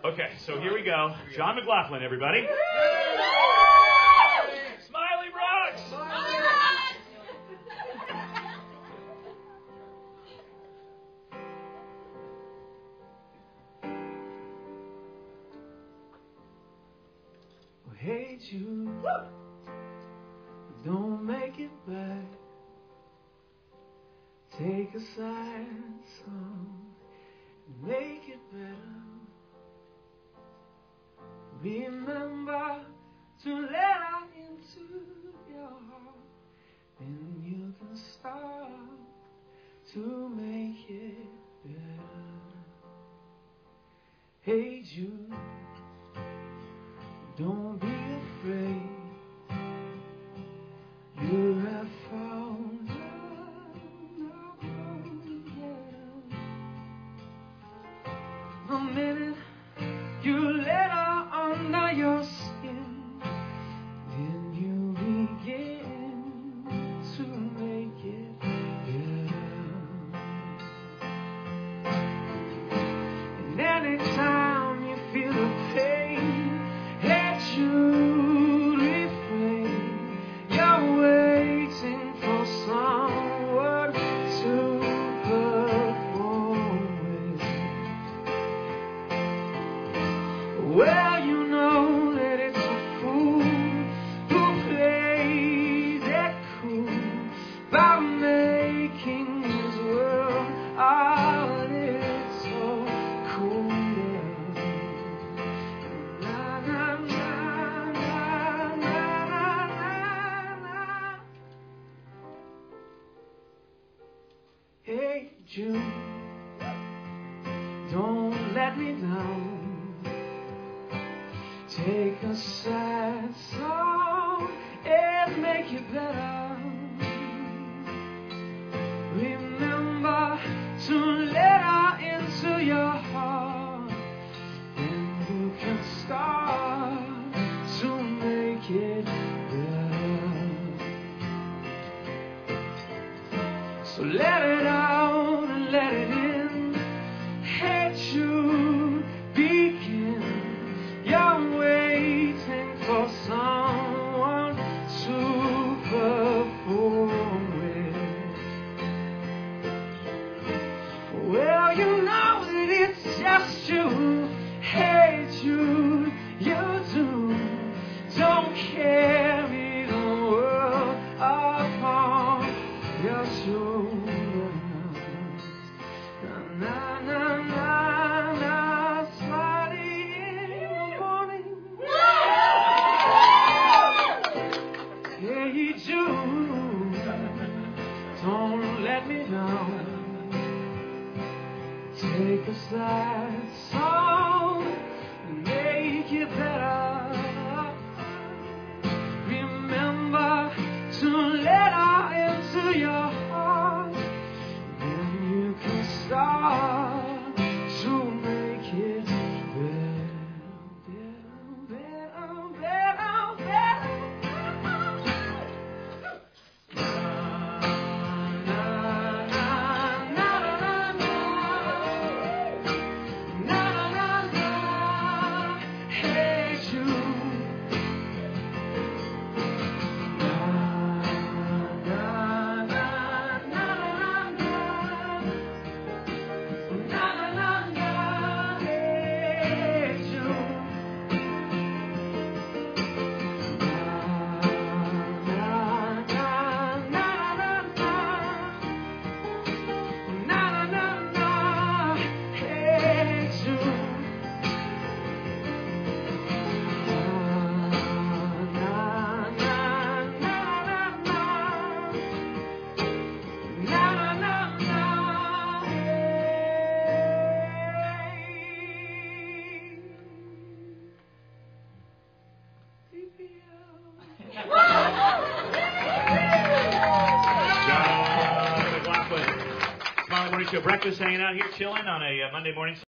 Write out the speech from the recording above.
Okay, so here we go. John McLaughlin, everybody. Smiley Brooks! I hate you. Don't make it back. Take a sad song and make it better. Remember to let out into your heart, and you can start to make it better. Hate you. Don't be afraid. You have found the minute you let her under your skin, then you begin to make it better. And anytime you feel the pain, hate you refrain. You're waiting for someone to perform with. Well, you know that it's a fool who plays it cool by making his world a little colder. Na na na na na na na. Hey June, don't let me down. Take a sad song and make it better. Remember to let her into your heart, and you can start to make it better. So let it out and let it in. Hate you begin. You're waiting for someone to perform with. Well, you know that it's just you. Hate you, you do. Don't carry the world upon your shoulders. Na na na na, smiling in the morning. Hey June, don't let me down. Take a sad song and make it better. Remember to let her into your heart, then you can start to make it better, better, better, better. Na na na na na na na. Hate you. John McLaughlin. Smiley Morning Show breakfast, hanging out here, chilling on a Monday morning.